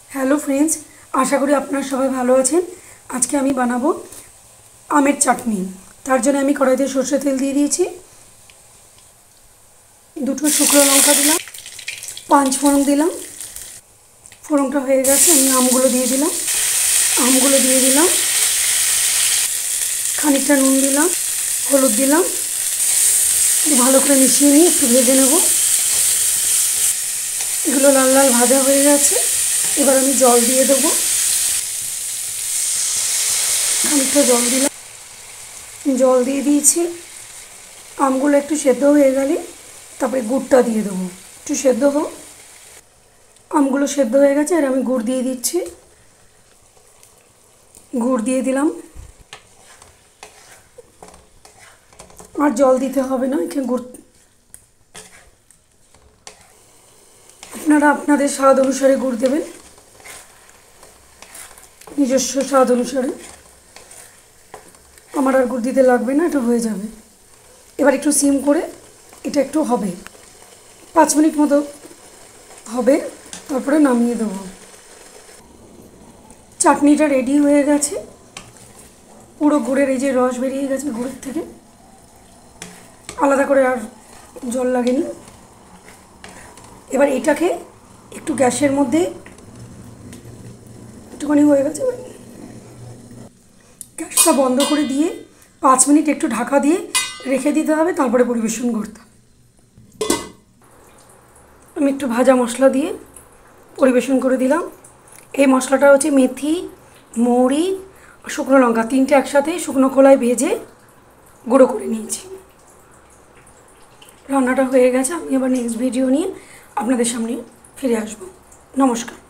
Hello friends, আশা করি আপনারা সবাই ভালো আছেন। আজকে আমি বানাবো আমের চাটনি। তার জন্য আমি কড়াইতে সরষের তেল দিয়ে দিয়েছি, দুটো শুকনো লঙ্কা দিলাম, 5 ফোড়ন দিলাম। ফোড়নটা হয়ে গেছে, আমি আমগুলো দিয়ে দিলাম। খানিকটা নুন দিলাম, হলুদ দিলাম, ভালো করে মিশিয়ে নিয়ে একটু ভেজে নেব। এগুলো লাল লাল ভাজা হয়ে গেছে, এবার আমি জল দিয়ে দেবো। খানিকটা জল দিয়ে দিয়েছি। আমগুলো একটু সেদ্ধ হয়ে গেলে তারপরে গুড়টা দিয়ে দেবো। একটু সেদ্ধ হোক। আমগুলো সেদ্ধ হয়ে গেছে, আর আমি গুড় দিয়ে দিচ্ছি। গুড় দিয়ে দিলাম, আর জল দিতে হবে না। এখানে গুড় আপনারা আপনাদের স্বাদ অনুসারে গুড় দেবেন, নিজস্ব স্বাদ অনুসারে। আমার আর গুড় দিতে লাগবে না, এটা হয়ে যাবে। এবার একটু সিম করে এটা একটু হবে, 5 মিনিট মতো হবে, তারপরে নামিয়ে দেবো। চাটনিটা রেডি হয়ে গেছে। পুরো গুড়ের এই যে রস বেরিয়ে গেছে গুড়ের থেকে, আলাদা করে আর জল লাগেনি। এবার এটাকে একটু গ্যাসের মধ্যে একটুখানি হয়ে গেছে, গ্যাসটা বন্ধ করে দিয়ে 5 মিনিট একটু ঢাকা দিয়ে রেখে দিতে হবে, তারপরে পরিবেশন করতে হবে। আমি একটু ভাজা মশলা দিয়ে পরিবেশন করে দিলাম। এই মশলাটা হচ্ছে মেথি, মৌরি, শুকনো লঙ্কা, 3টে একসাথে শুকনো খোলায় ভেজে গুঁড়ো করে নিয়েছি। রান্নাটা হয়ে গেছে। আমি আবার নেক্সট ভিডিও নিয়ে আপনাদের সামনে ফিরে আসবো। নমস্কার।